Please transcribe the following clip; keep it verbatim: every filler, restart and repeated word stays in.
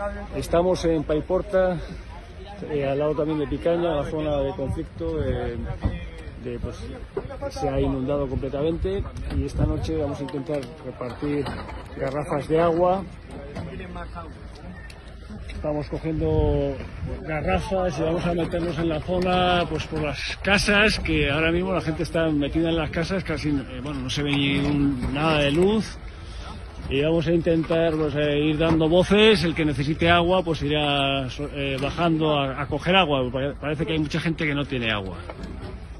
Estamos en Paiporta, eh, al lado también de Picaña, la zona de conflicto, eh, de, pues, se ha inundado completamente, y esta noche vamos a intentar repartir garrafas de agua. Estamos cogiendo garrafas y vamos a meternos en la zona, pues por las casas, que ahora mismo la gente está metida en las casas, casi eh, bueno, no se ve ni un, nada de luz, y vamos a intentar pues, eh, ir dando voces. El que necesite agua pues irá eh, bajando a, a coger agua. Parece que hay mucha gente que no tiene agua.